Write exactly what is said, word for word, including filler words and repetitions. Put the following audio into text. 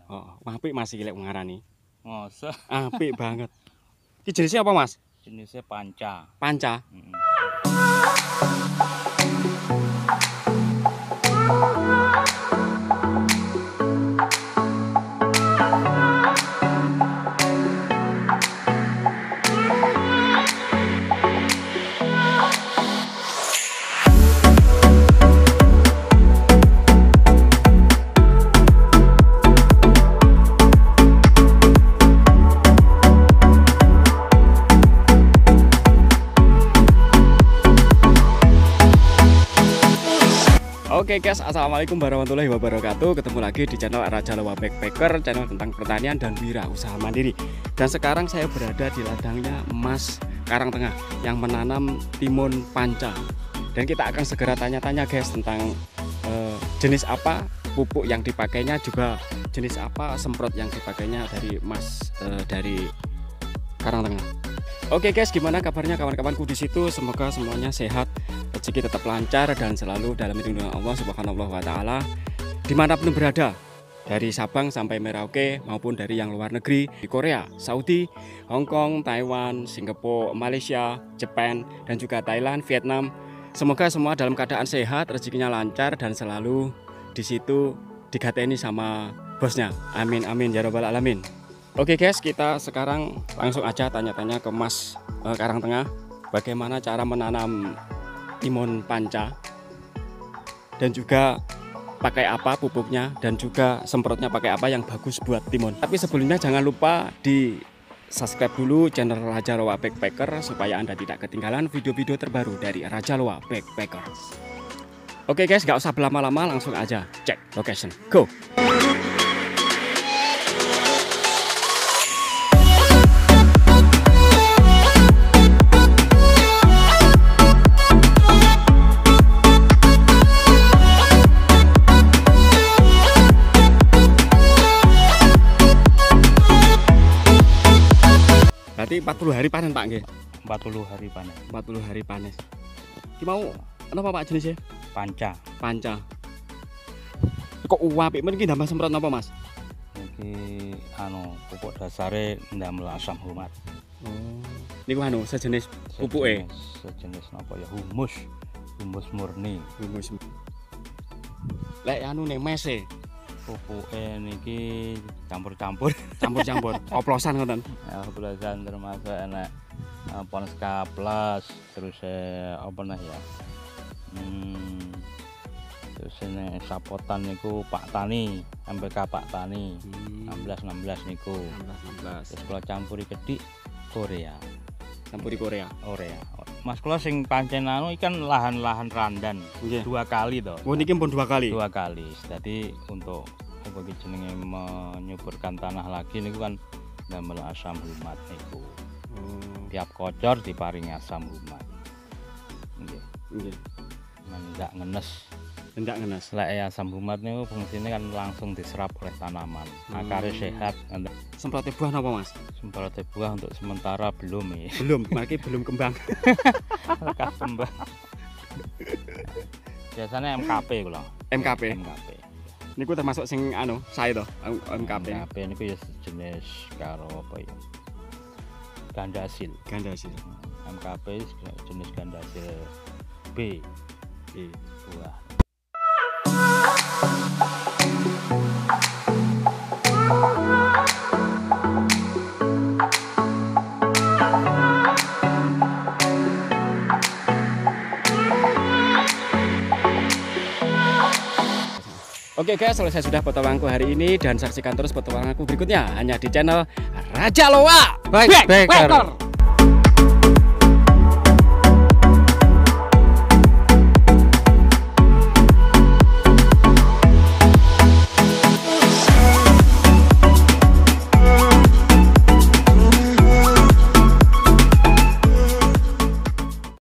Oh, apik Mas iki lek ngarani. Masa Apik banget. Iki jenisnya apa, Mas? jenisnya panca. Panca. Mm. Oke guys, assalamualaikum warahmatullahi wabarakatuh. Ketemu lagi di channel Raja Loa Backpacker, channel tentang pertanian dan wirausaha mandiri. Dan sekarang saya berada di ladangnya Mas Karangtengah yang menanam timun panca. Dan kita akan segera tanya-tanya guys tentang eh, jenis apa pupuk yang dipakainya, juga jenis apa semprot yang dipakainya dari Mas eh, dari Karangtengah. Oke guys, gimana kabarnya kawan-kawanku di situ? Semoga semuanya sehat, rezeki tetap lancar dan selalu dalam lindungan Allah Subhanahu wa taala dimanapun berada, dari Sabang sampai Merauke maupun dari yang luar negeri, di Korea, Saudi, Hong Kong, Taiwan, Singapura, Malaysia, Jepang, dan juga Thailand, Vietnam. Semoga semua dalam keadaan sehat, rezekinya lancar dan selalu di situ digateni sama bosnya. Amin amin ya rabbal alamin. Oke guys, kita sekarang langsung aja tanya-tanya ke Mas eh, Karangtengah bagaimana cara menanam timun panca dan juga pakai apa pupuknya dan juga semprotnya pakai apa yang bagus buat timun. Tapi sebelumnya jangan lupa di subscribe dulu channel Raja Loa Backpacker supaya Anda tidak ketinggalan video-video terbaru dari Raja Loa Backpacker. Oke guys, gak usah berlama-lama, langsung aja cek location. Go! Berarti empat puluh hari panen Pak nggih? empat puluh hari panen. empat puluh hari panen. Ki mau apa Pak jenisnya? Panca. Panca. Kok apik men iki ndambah semprot napa Mas? Iki anu pupuk dasare ndamel asam humat. Oh. Niku anu sejenis pupuke. Sejenis, sejenis napa ya humus. Humus murni. Humus. Lek anu ning mese Pupuke niki campur-campur. campur-campur oplosan ngoten. Ya, oplosan termasuk enak Pons K plus, terus eh, apa nah ya. Hmm, terus ini sapotan niku Pak Tani, M P K Pak Tani. Hmm. enam belas enam belas niku. enam belas enam belas. Terus kalau campuri kedik Korea. Campuri Korea. Korea. Mas kula sing pancen anu ikan lahan-lahan randan. Nggih. Dua kali toh. Oh niki pun dua kali. Dua kali. Jadi untuk apa iki jenenge menyuburkan tanah lagi niku kan ndamel asam humat niku. Oh. Tiap kocor diparingi asam humat. Nggih. Nggih. Ndak ngenes. Ndak ngenes. Lek asam humat niku fungsine kan langsung diserap oleh tanaman. Akarnya Hmm. sehat. Semprotnya buah napa Mas? Semprotnya buah untuk sementara belum ya. Belum, maki belum kembang. Lekas kembang. Biasanya M K P kula. M K P. M K P. Niku termasuk sing anu, saya to, M K P. M K P niku ya jenis karo apa ya? Gandasil. Gandasil. M K P jenis gandasil B. B. Buah. Oke guys, selesai sudah petualanganku hari ini dan saksikan terus petualanganku berikutnya hanya di channel Raja Loa Backpacker.